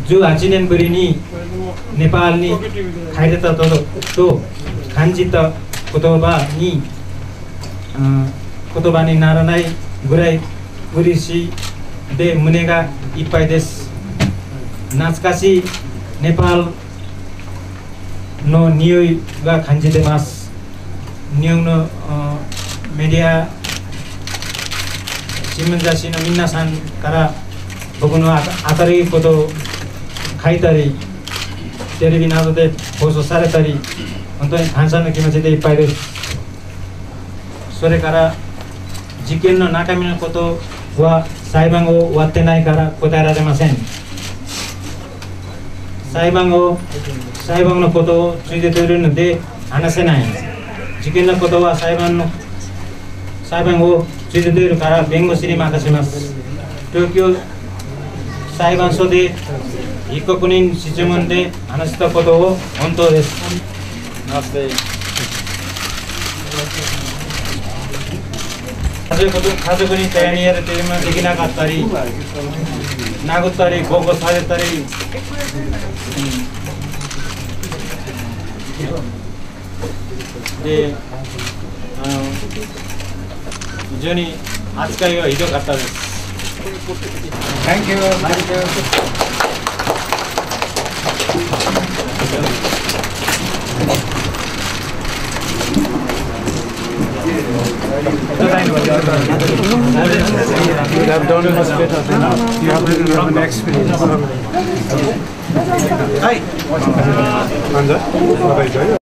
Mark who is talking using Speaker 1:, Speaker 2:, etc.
Speaker 1: 18年ぶりにネパールに帰れたと感じた言葉にならないぐらい嬉しいで胸がいっぱいです。懐かしいネパールの匂いが感じてます。日本のメディア、新聞雑誌の皆さんから僕の明るいことを書いたり、テレビなどで放送されたり、本当に感謝の気持ちでいっぱいです。それから事件の中身のことは裁判が終わってないから答えられません。裁判のことをついているので話せない。事件のことは裁判をついているから弁護士に任せます。東京裁判所で被告人質問で話したことを本当です。家族に手にやるというのもできなかったり、殴ったり暴行されたり、で非常に扱いはひどかったです。
Speaker 2: Thank you. You have done it much better than us. You have an experience. Hi. Anda? Bye bye.